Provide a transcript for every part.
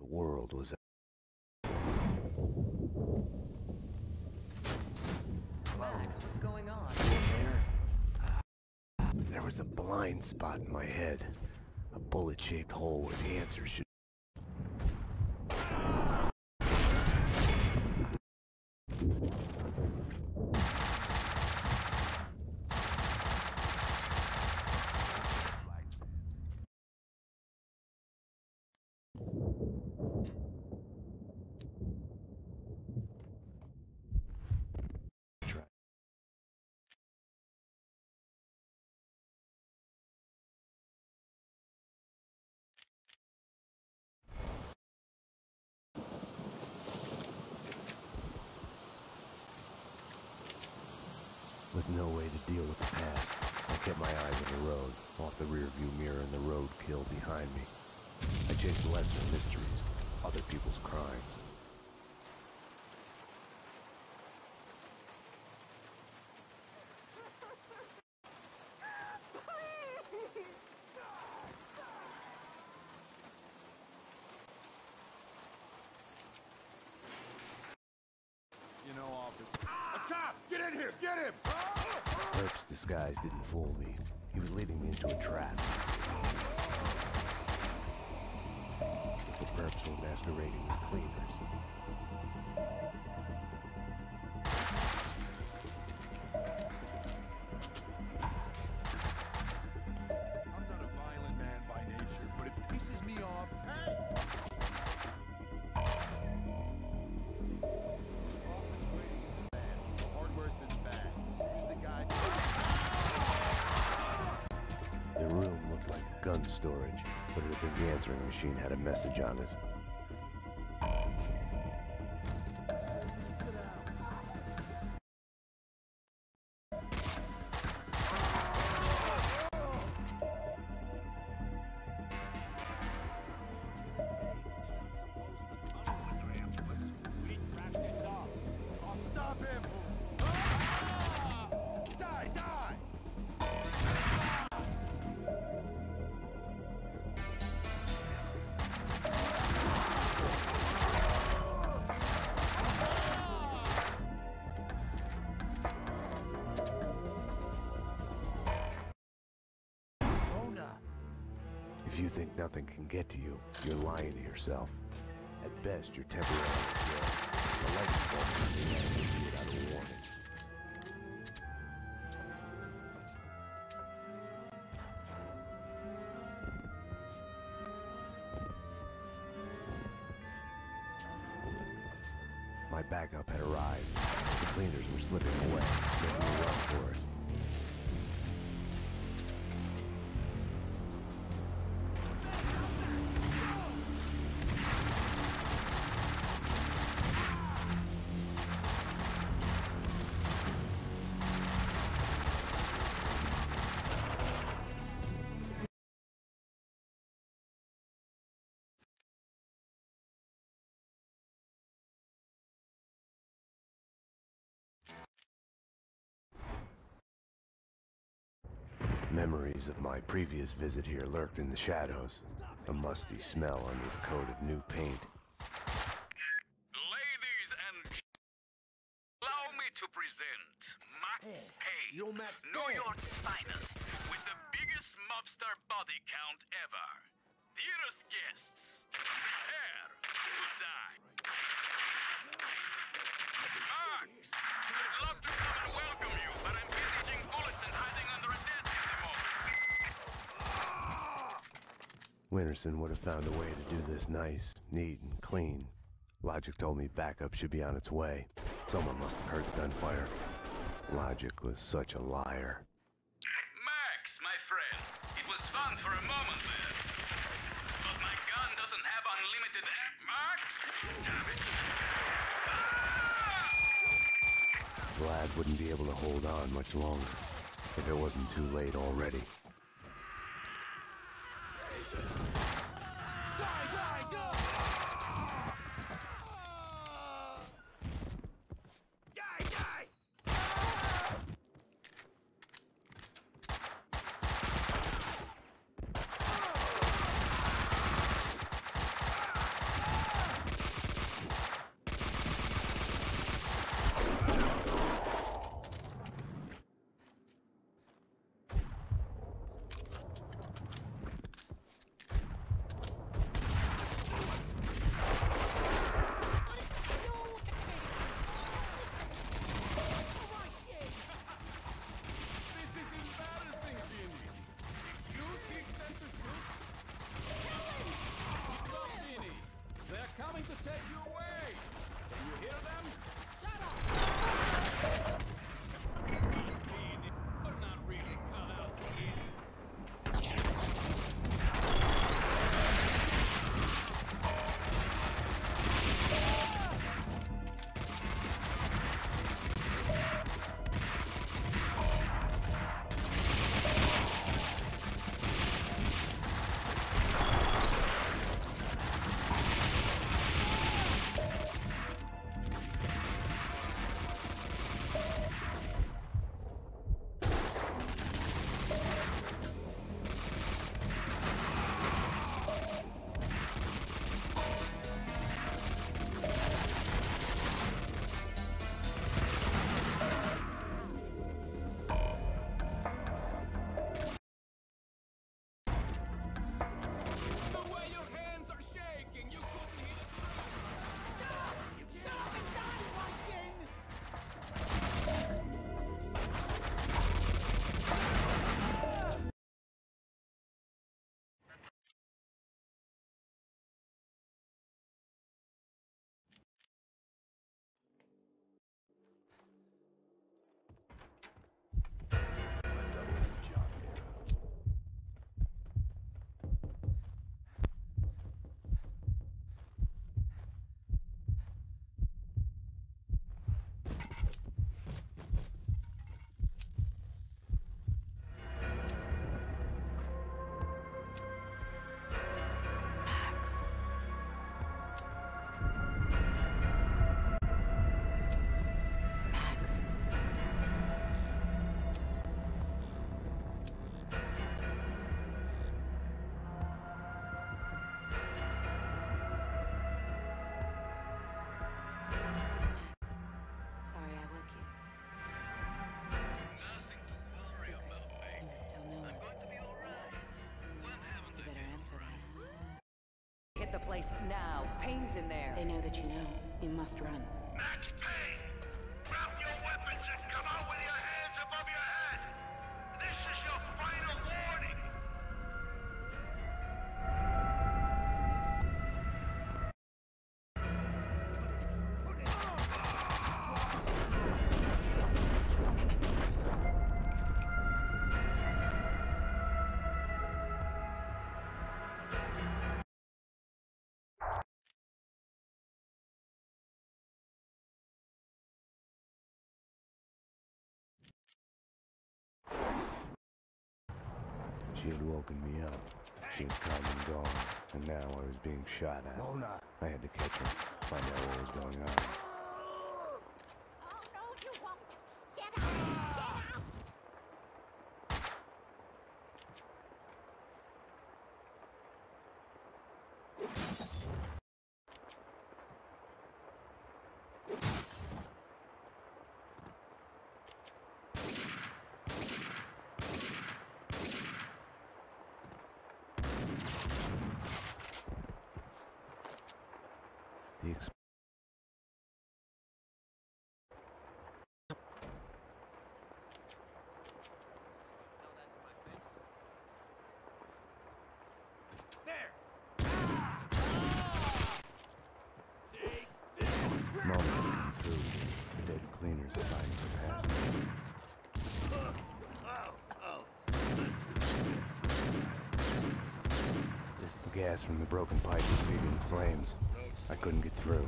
The world was... Max, what's going on? There was a blind spot in my head. A bullet-shaped hole where the answer should... With no way to deal with the past, I kept my eyes on the road, off the rearview mirror and the roadkill behind me. I chased lesser mysteries, other people's crimes. You know, officer. A cop! Get in here! Get him! Perp's disguise didn't fool me. He was leading me into a trap. The perps were masquerading as cleaners. I'm not a violent man by nature, but it pisses me off. Hey! Office waiting in the van. The hardware's been bad. As soon as the guy... The room looked like gun storage, but it had been the answering machine had a message on it. I'll stop him! Ah! Die! Die! If you think nothing can get to you, you're lying to yourself. At best, you're temporarily killed. The lightning bolt can be you without a warning. My backup had arrived. The cleaners were slipping away, making me run for it. Memories of my previous visit here lurked in the shadows, a musty smell under the coat of new paint. Ladies and allow me to present Max Payne, New York's finest, with the biggest mobster body count ever. Dearest guests, prepare to die. Max, I'd love to come and welcome you, but I'm busy eating bullets and hiding under a desk at the moment. Winterson would have found a way to do this nice, neat, and clean. Logic told me backup should be on its way. Someone must have heard the gunfire. Logic was such a liar. Max, my friend, it was fun for a moment there. But my gun doesn't have unlimited Max? Damn it. Ah! Vlad wouldn't be able to hold on much longer, if it wasn't too late already. the place now. Payne's in there. They know that you know. You must run. Max Payne! Drop your weapons and come out with your hands above your head! This is your final warning! She had woken me up. She had come and gone, and now I was being shot at. Mona. I had to catch her, find out what was going on. Oh, no, you won't. Get out! Get out! The ex- Mona had come through. The dead cleaners assigned for passing. The gas from the broken pipe was feeding the flames. I couldn't get through.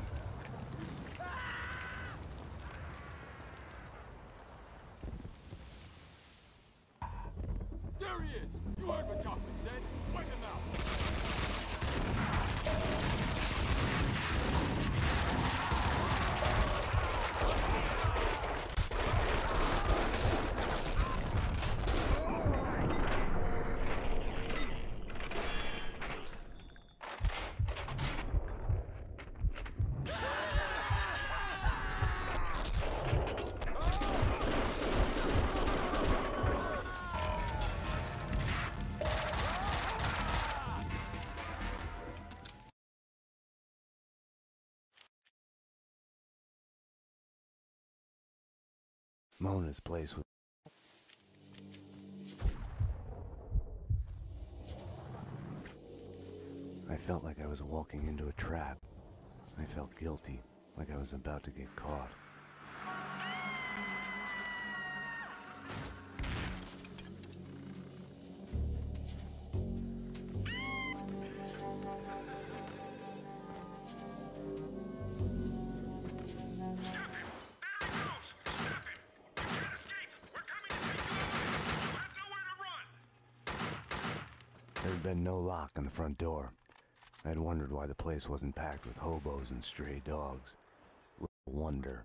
There he is! You heard what Kaufman said! Wipe him out! Mona's place was... I felt like I was walking into a trap. I felt guilty, like I was about to get caught. There had been no lock on the front door. I had wondered why the place wasn't packed with hobos and stray dogs. Little wonder.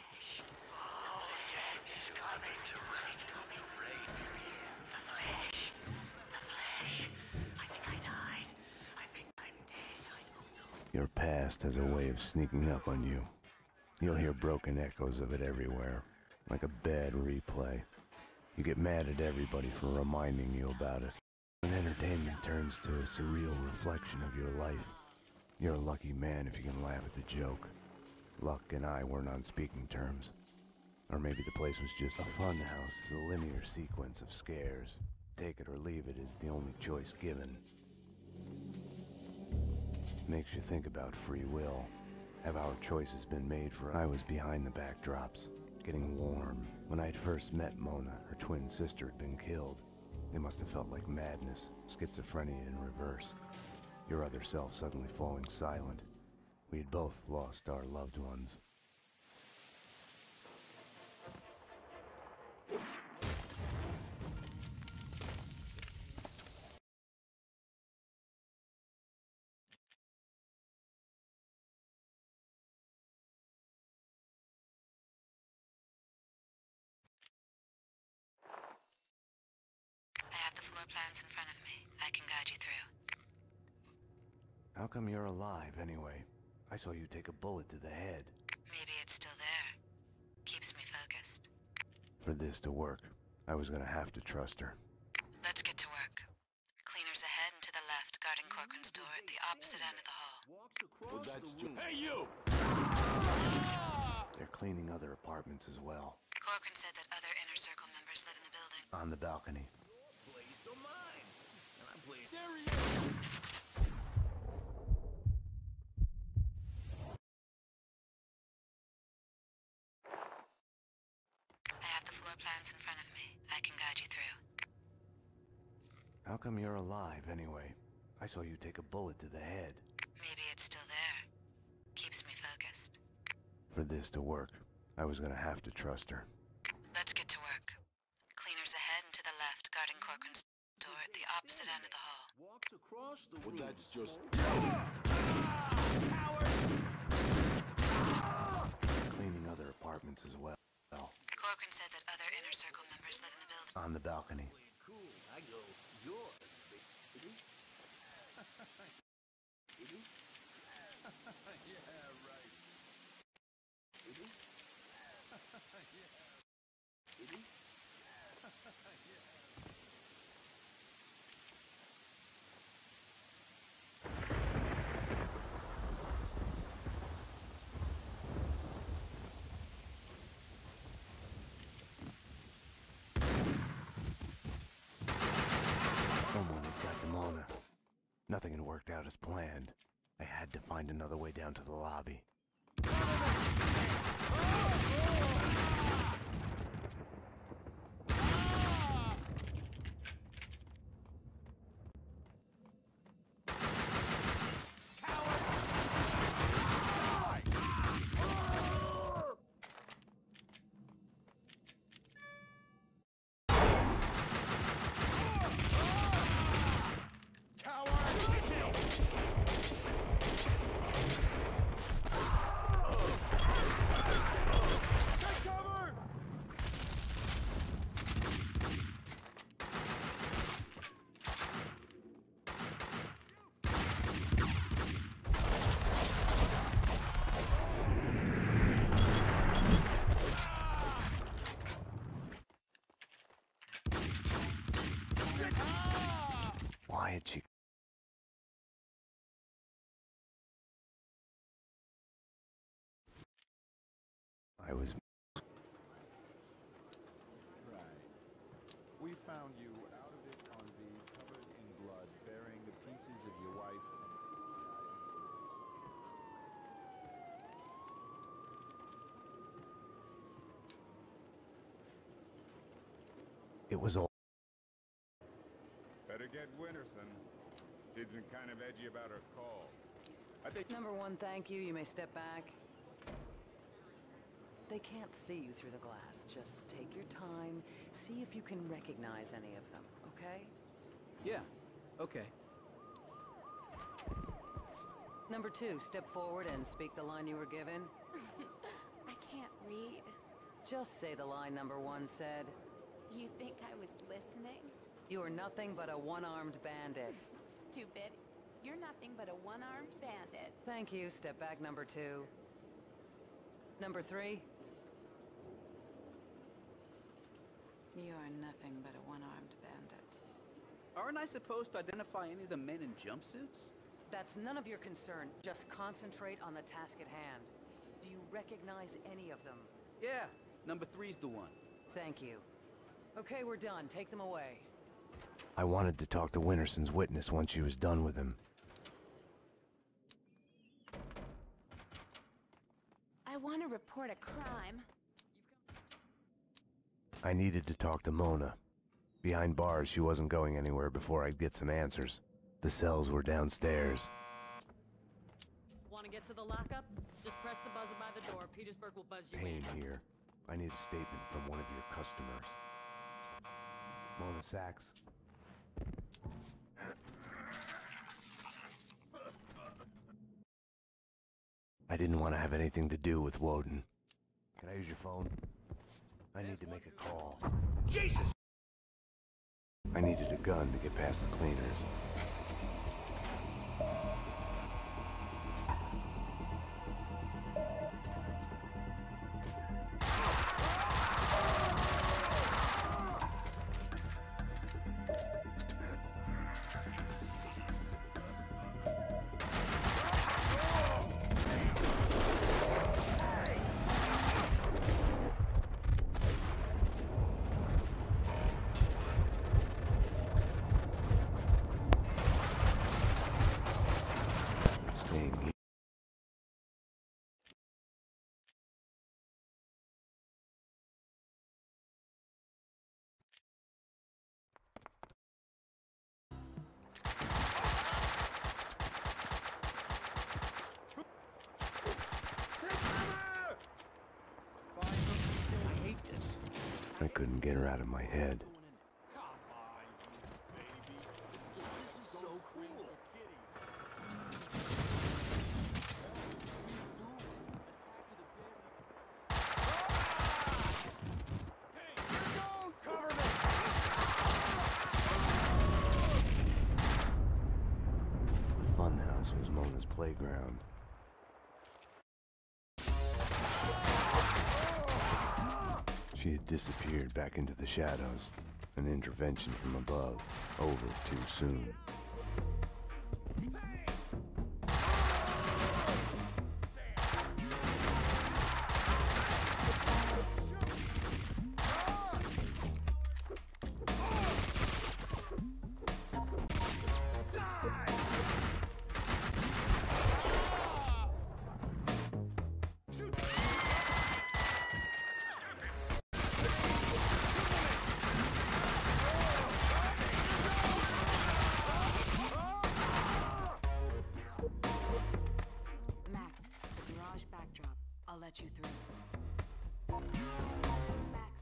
Your past has a way of sneaking up on you. You'll hear broken echoes of it everywhere, like a bad replay. You get mad at everybody for reminding you about it. When entertainment turns to a surreal reflection of your life, you're a lucky man if you can laugh at the joke. Luck and I weren't on speaking terms. Or maybe the place was just a fun house is a linear sequence of scares. Take it or leave it is the only choice given. Makes you think about free will. Have our choices been made for? I was behind the backdrops, getting warm. When I'd first met Mona, her twin sister had been killed. It must have felt like madness, schizophrenia in reverse. Your other self suddenly falling silent. We had both lost our loved ones. I have the floor plans in front of me. I can guide you through. How come you're alive, anyway? I saw you take a bullet to the head. Maybe it's still there. Keeps me focused. For this to work, I was gonna have to trust her. Let's get to work. Cleaners ahead and to the left, guarding Corcoran's door at the opposite end of the hall. Well, that's June. Hey, you! They're cleaning other apartments as well. Corcoran said that other Inner Circle members live in the building. On the balcony. There he is! I have the floor plans in front of me. I can guide you through. How come you're alive, anyway? I saw you take a bullet to the head. Maybe it's still there. Keeps me focused. For this to work, I was gonna have to trust her. Let's get to work. Cleaners ahead and to the left, guarding Corcoran's door at the opposite end of the hall. Walks across the room. Well, that's just... Cleaning other apartments as well. Corcoran said that other Inner Circle members live in the building. On the balcony. Cool. I go, yours. Yeah, right. Someone had got Demona. Nothing had worked out as planned. I had to find another way down to the lobby. Why had she... I was... Right. We found you out of it on V, covered in blood, bearing the pieces of your wife. It was all... Better get Winterson. She's been kind of edgy about her calls. I think... Number one, thank you. You may step back. They can't see you through the glass. Just take your time. See if you can recognize any of them, okay? Yeah, okay. Number two, step forward and speak the line you were given. I can't read. Just say the line number one said. You think I was listening? You are nothing but a one-armed bandit. Stupid. You're nothing but a one-armed bandit. Thank you. Step back, number two. Number three. You are nothing but a one-armed bandit. Aren't I supposed to identify any of the men in jumpsuits? That's none of your concern. Just concentrate on the task at hand. Do you recognize any of them? Yeah, number three's the one. Thank you. Okay, we're done. Take them away. I wanted to talk to Winterson's witness once she was done with him. I want to report a crime. I needed to talk to Mona. Behind bars, she wasn't going anywhere before I'd get some answers. The cells were downstairs. Want to get to the lockup? Just press the buzzer by the door. Petersburg will buzz you Payne in. here. I need a statement from one of your customers. Mona Sachs. I didn't want to have anything to do with Woden. Can I use your phone? I need to make a call. Jesus! I needed a gun to get past the cleaners. couldn't get her out of my head. The funhouse was Mona's playground. She had disappeared back into the shadows. An intervention from above, over too soon. Max, the garage backdrop. I'll let you through. Max.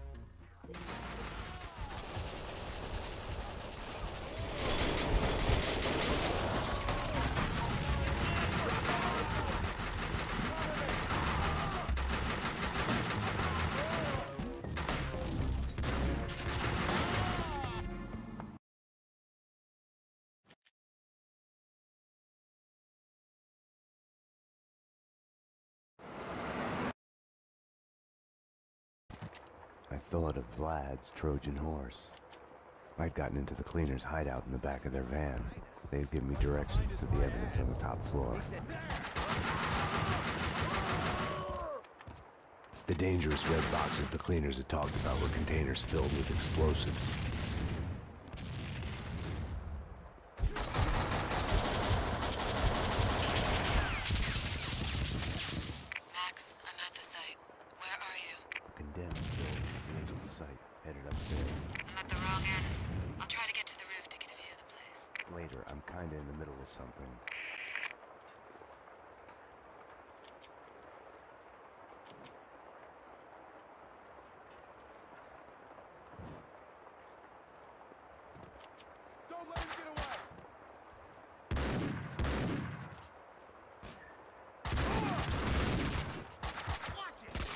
I thought of Vlad's Trojan horse. I'd gotten into the cleaners' hideout in the back of their van. They'd give me directions to the evidence on the top floor. The dangerous red boxes the cleaners had talked about were containers filled with explosives. Max, I'm at the site. Where are you? A condemned building at the edge of the site, headed upstairs. I'm at the wrong end. I'll try to get to the roof to get a view of the place. Later, I'm kinda in the middle of something. Don't let him get away! Watch it!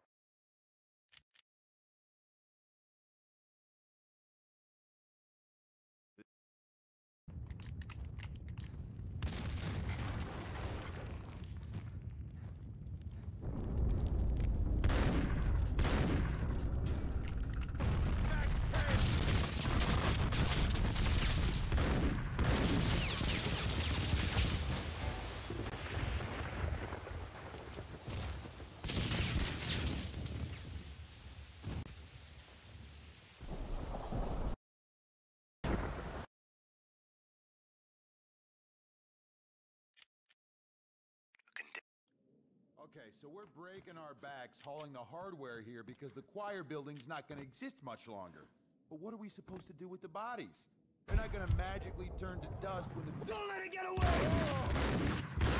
Okay, so we're breaking our backs hauling the hardware here because the choir building's not gonna exist much longer. But what are we supposed to do with the bodies? They're not gonna magically turn to dust when the— Don't let it get away!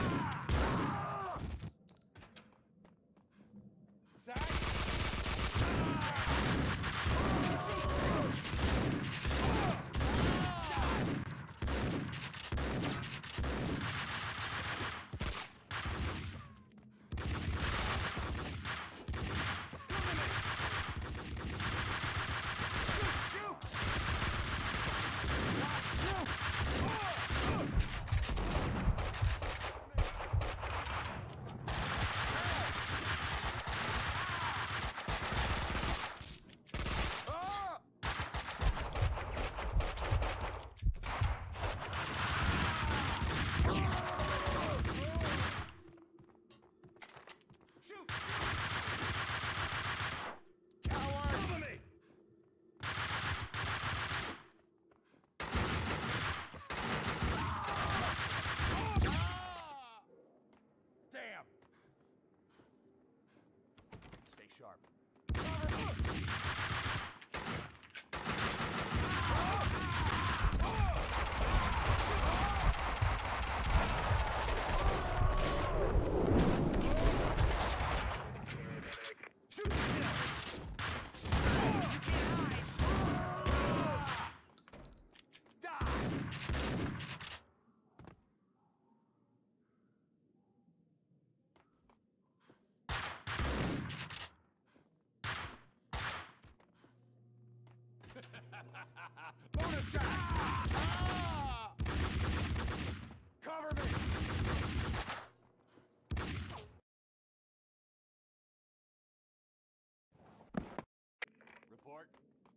Zach? Bonus shot! Ah! Cover me! Report.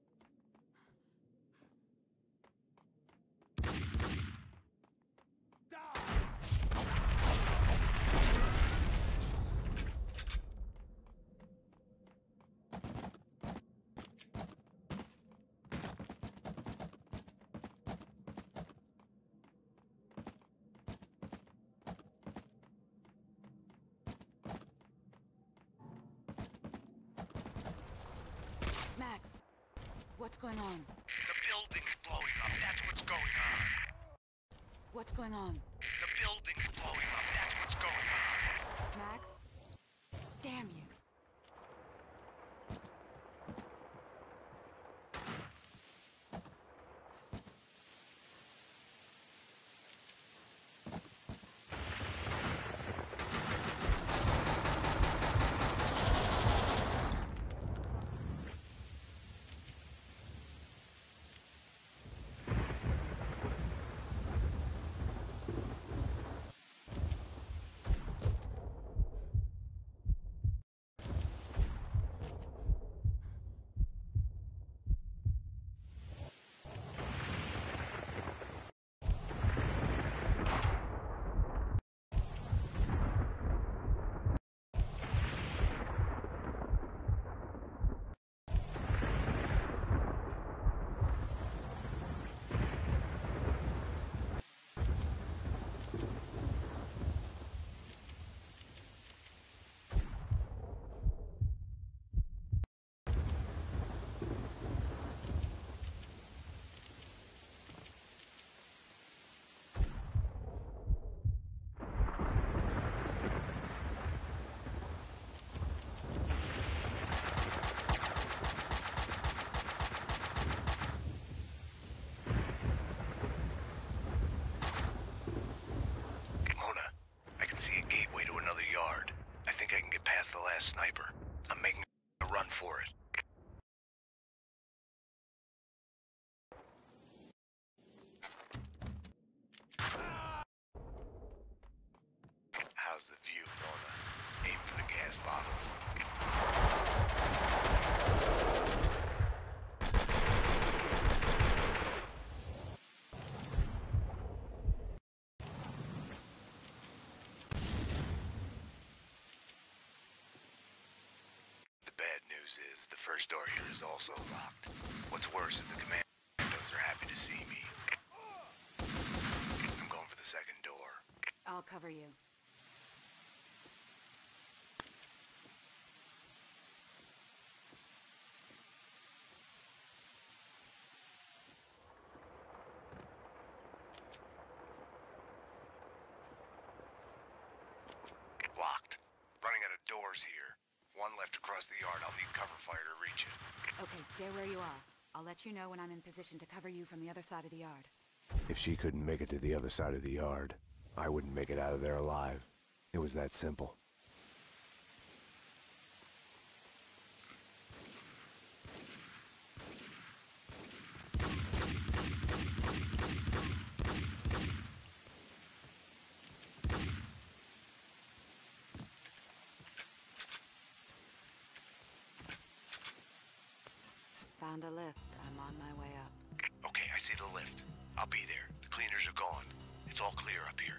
Max, what's going on? The building's blowing up. That's what's going on. What's going on? The building's blowing up. That's what's going on. Max? Damn you. Sniper. I'm making a run for it. How's the view, Mona? Aim for the gas bottles. Is the first door here is also locked. What's worse is the commandos are happy to see me. I'm going for the second door. I'll cover you. Locked. Running out of doors here. One left across the yard. I'll need cover fire to reach it. Okay, stay where you are. I'll let you know when I'm in position to cover you from the other side of the yard. If she couldn't make it to the other side of the yard, I wouldn't make it out of there alive. It was that simple. Found a lift. I'm on my way up. Okay, I see the lift. I'll be there. The cleaners are gone. It's all clear up here.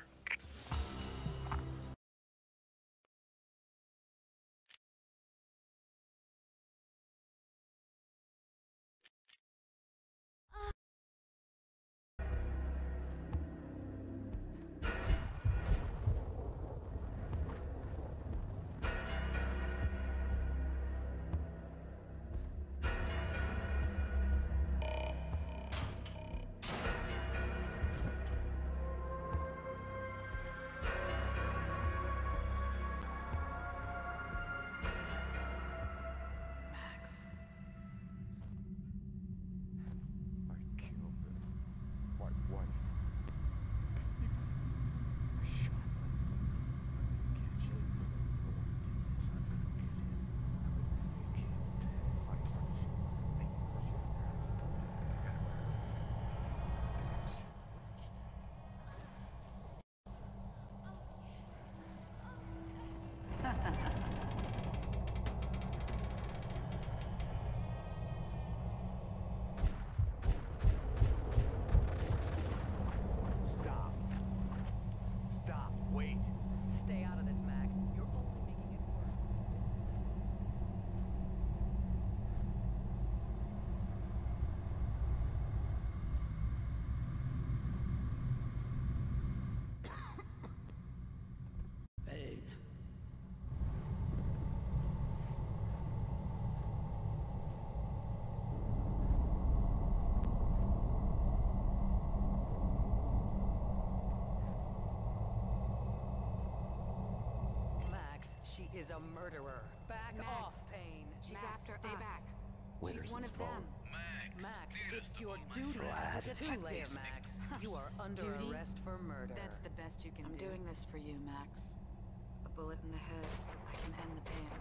is a murderer. Back Max, off, Payne. She's Max, after stay us. back. Winterson's She's one of phone. them. Max, it's your duty as a detective, Max. You are under Duty? arrest for murder. That's the best you can I'm do. doing this for you, Max. A bullet in the head. I can end the pain.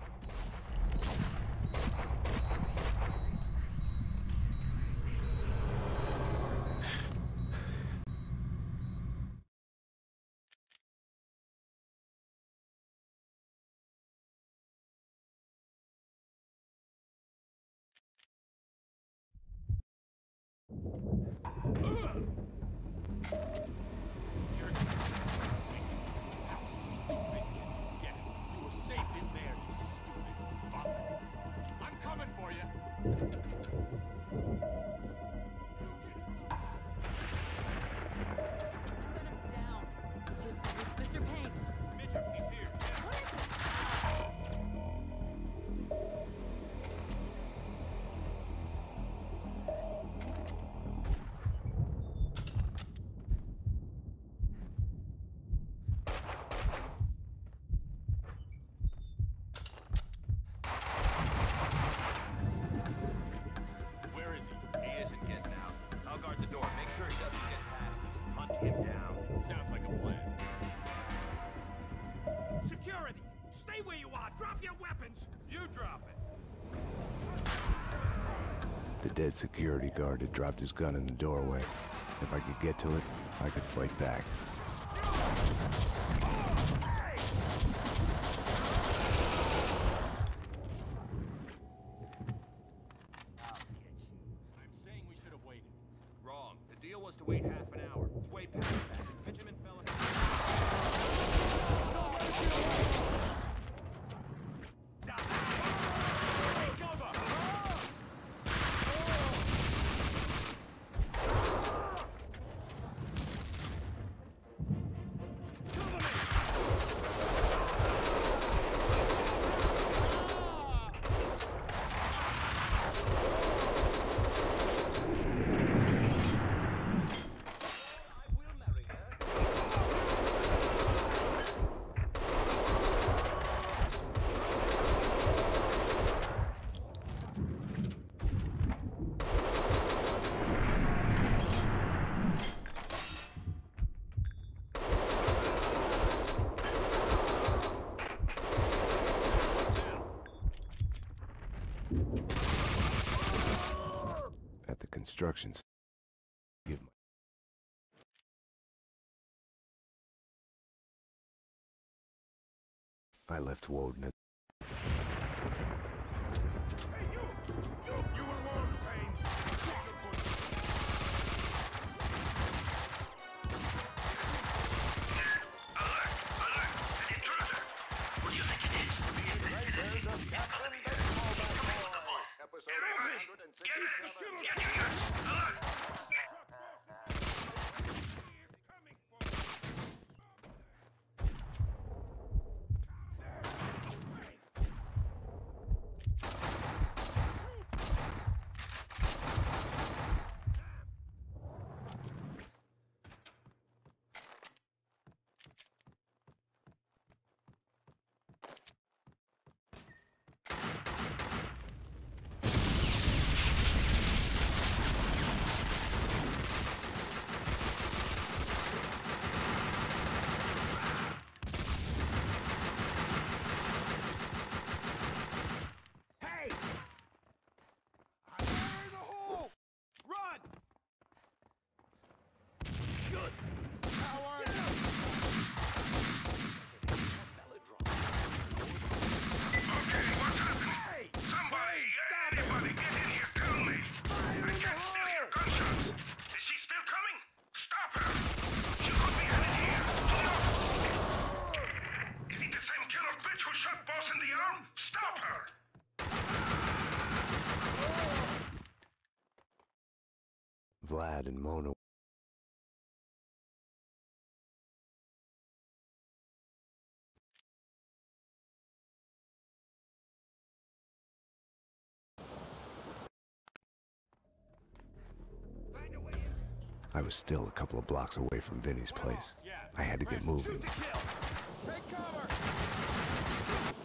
Mr. Payne! Mitchell, he's here. What is it? Where is he? He isn't getting out. I'll guard the door. Make sure he doesn't get past us. Hunt him down. Sounds like a plan. Security! Stay where you are! Drop your weapons! You drop it! The dead security guard had dropped his gun in the doorway. If I could get to it, I could fight back. I'm saying we should have waited. Wrong. The deal was to wait half an hour. It's way past that. Benjamin fell ahead. Take cover! Cover me! I will marry her. At the construction site, give I left Woden at Hey, you! You were warned, Payne! Take your good. Alert! Alert! An intruder! What do you think it is? Everybody! Get in! Get here! Alert! Coming for Hey! I'm in the hole! Run! Good. How are you? Okay, what's happening? Hey! Somebody, anybody, get in here, tell me. I can't still hear gunshots. Is she still coming? Stop her! She could be headed here. Look! Is it the same killer bitch who shot Boss in the arm? Stop her! Vlad and Mona. Find a way in. I was still a couple of blocks away from Vinny's place. Yeah. I had to get moving. Shoot to kill. Take cover!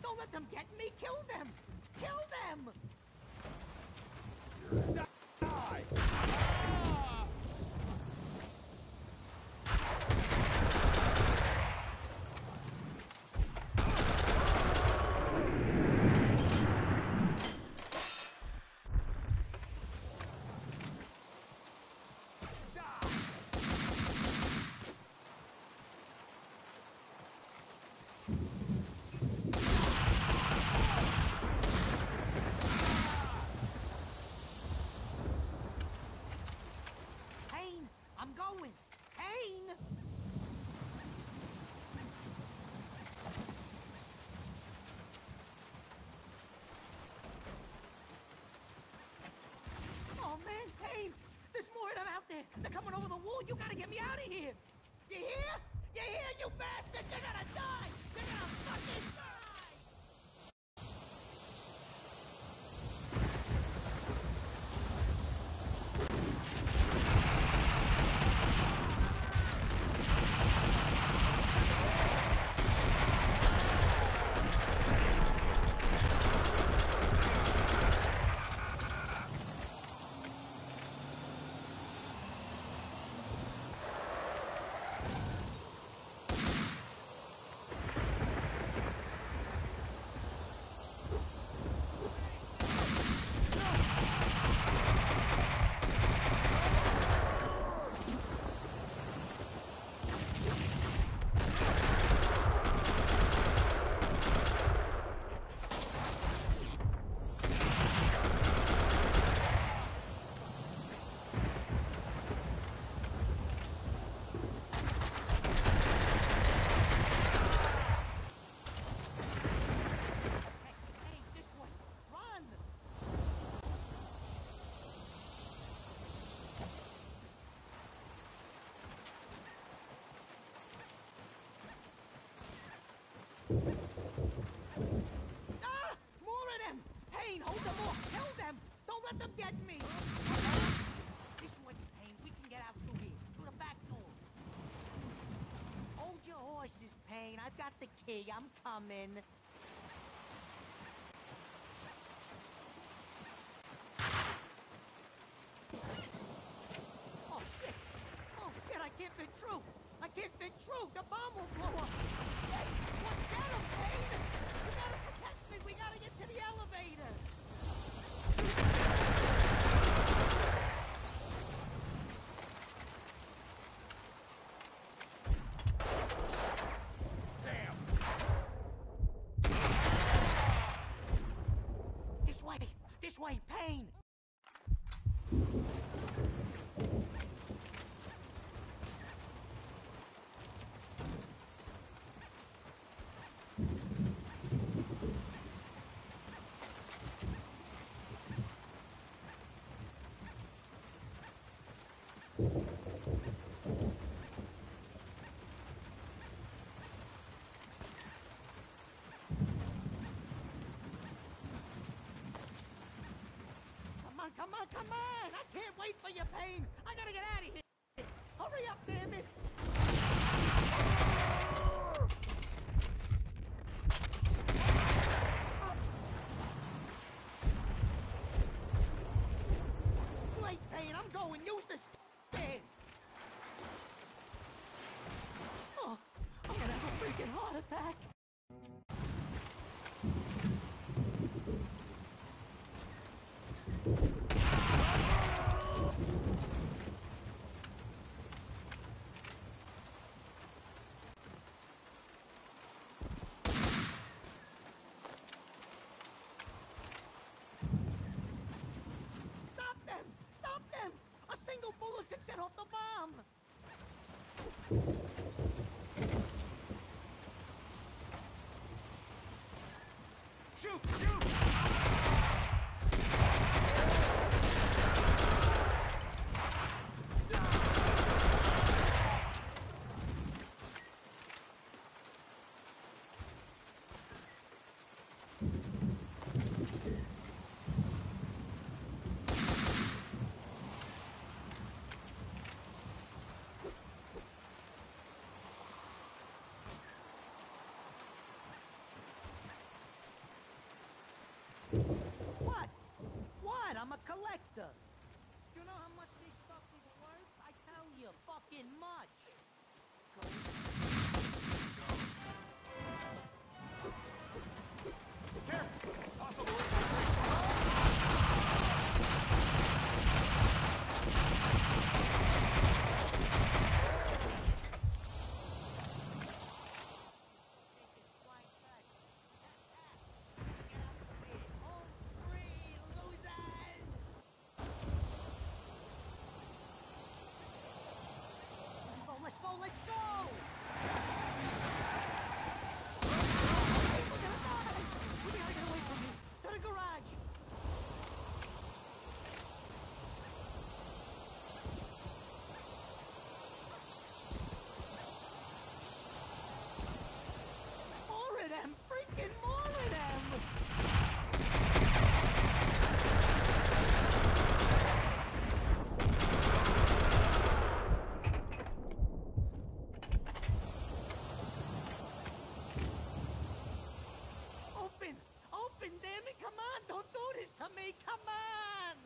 Don't let them get me! Kill them! Kill them! I'm going! Kane! Oh man, Kane! There's more of them out there! They're coming over the wall! You gotta get me out of here! You hear? You hear, you bastard? You're gonna die! You're gonna fucking die! Ah! More of them! Payne, hold them off! Kill them! Don't let them get me! This way, Payne. We can get out through here. Through the back door. Hold your horses, Payne. I've got the key. I'm coming. Oh, shit! Oh, shit! I can't fit through! I can't fit through! The bomb will blow up! Hey, what? Get him, Payne! You gotta protect me! We gotta get to the elevator! Damn! This way! This way, Payne! Come on, come on! I can't wait for you, Payne! I gotta get out of here! Hurry up, damn it! Wait, Payne, I'm going! Use the stairs! Oh, I'm gonna have a freaking heart attack! A single bullet could set off the bomb! Shoot! Shoot! collector. Do you know how much this stuff is worth? I tell you, fucking much. Careful! Possible Let's go! We gotta get away from here. To the garage. More of them! Freaking more of them! Open, damn it! Come on! Don't do this to me! Come on!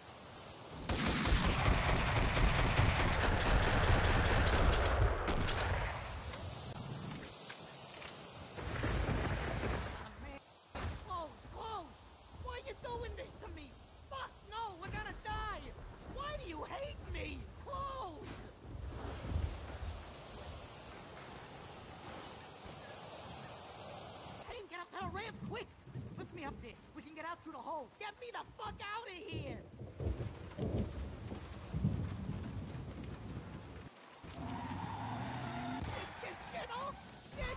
Man, close! Why are you doing this to me? Fuck no! We're gonna die! Why do you hate me? Close! Hey, get up to the ramp, quick! Lift me up there. We can get out through the hole. Get me the fuck out of here! Shit! Oh, shit!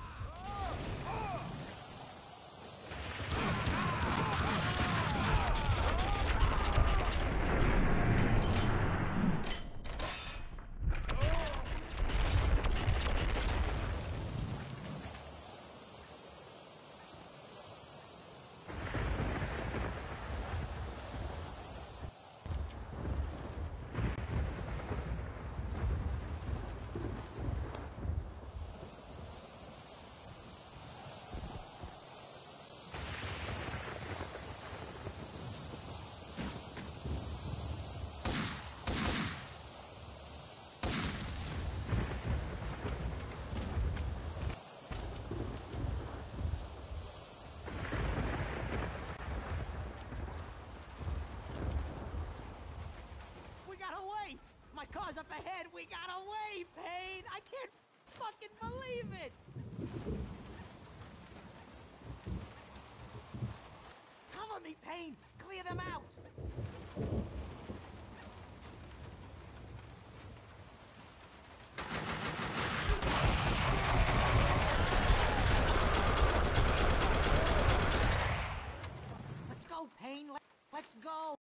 My car's up ahead! We got away, Payne! I can't fucking believe it! Cover me, Payne! Clear them out! Let's go, Payne! Let's go!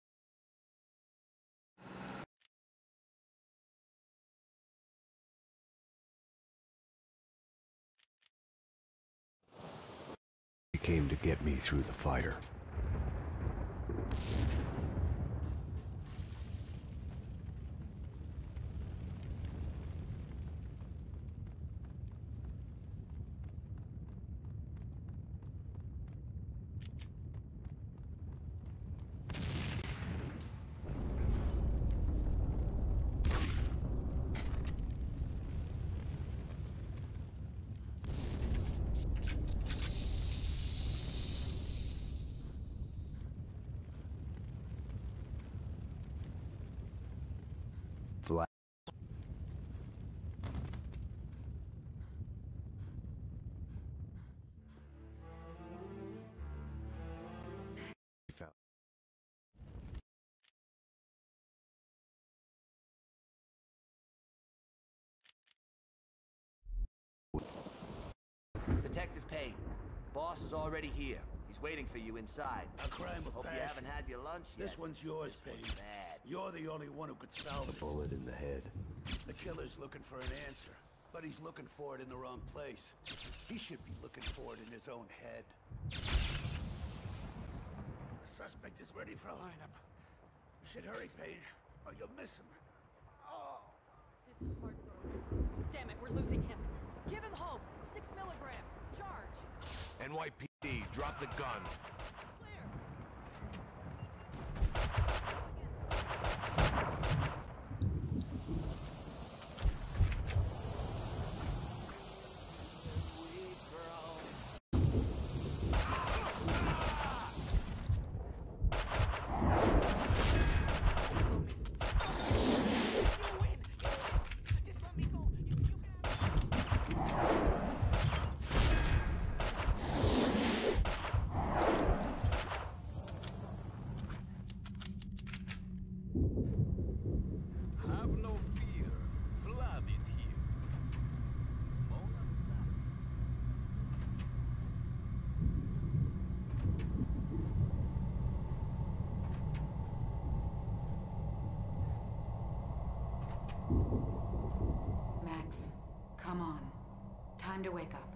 He came to get me through the fire. Flat. Found. Detective Payne, the boss is already here. He's waiting for you inside. A crime of Hope passion. you haven't had your lunch yet. This one's yours, Payne. Bad. You're the only one who could solve it. Bullet in the head. The killer's looking for an answer, but he's looking for it in the wrong place. He should be looking for it in his own head. The suspect is ready for a lineup. You should hurry, Payne, or you'll miss him. Oh. His heart broke. Damn it, we're losing him. Give him hope. 6 milligrams. Charge. NYPD, drop the gun. Clear. to wake up.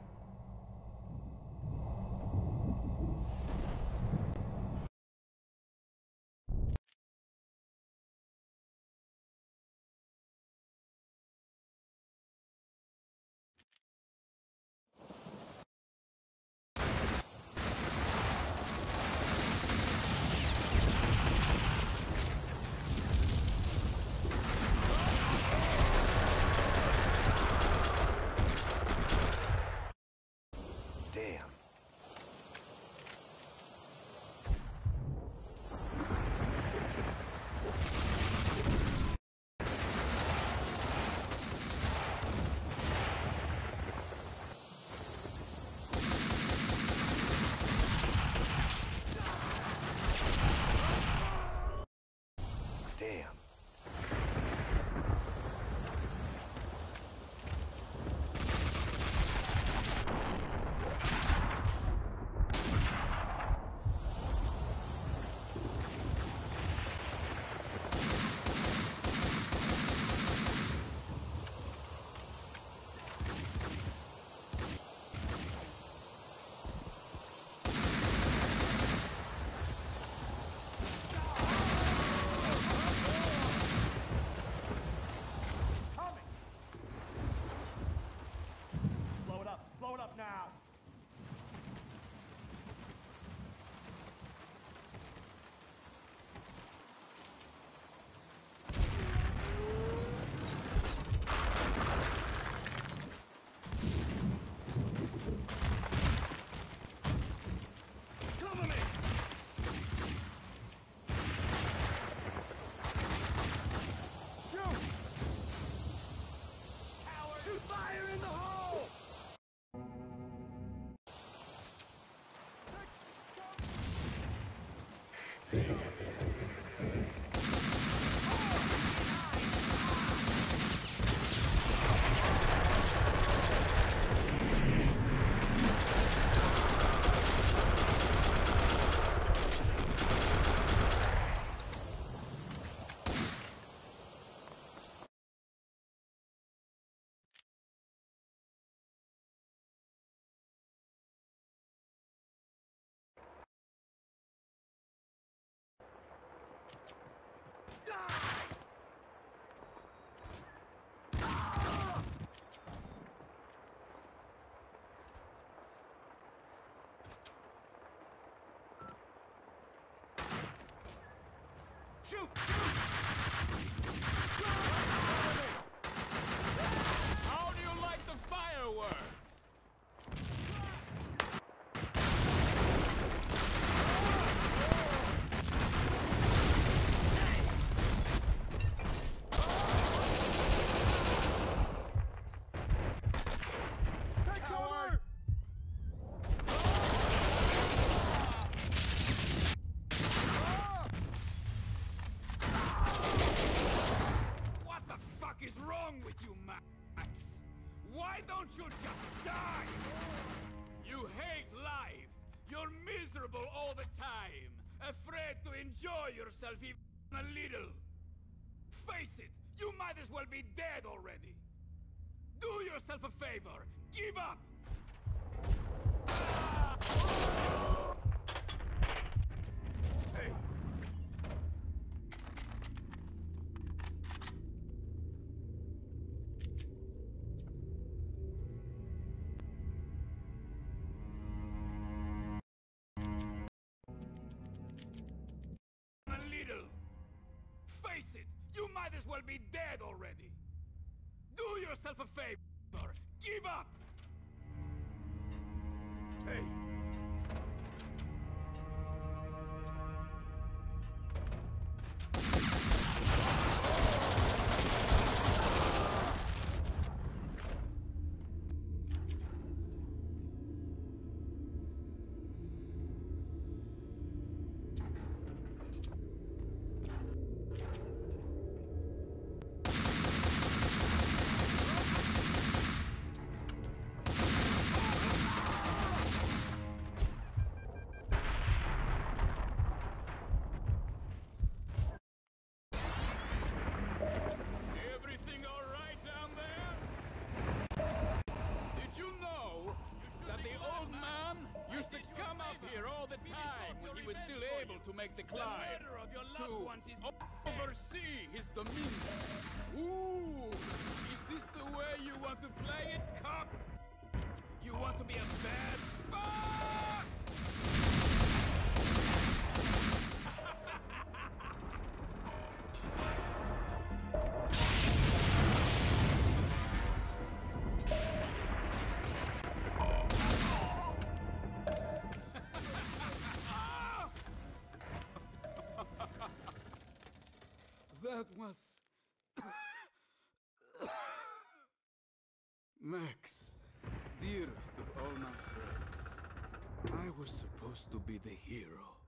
Damn. Damn. Blow it up now! Cover me! Shoot! Coward! Shoot fire in the hole! Shoot! How do you like the fireworks? Take cover! What the fuck is wrong with you, Max? Why don't you just die? You hate life. You're miserable all the time. Afraid to enjoy yourself even a little. Face it, you might as well be dead already. Do yourself a favor. Give up. Hey. A little. Face it, you might as well be dead already. Do yourself a favor. Give up. Hey. used to come up here all the time when he was still able to make the climb. To oversee his dominion. Ooh! Is this the way you want to play it, cop? You want to be a bad fuck? That was... Max, dearest of all my friends. I was supposed to be the hero.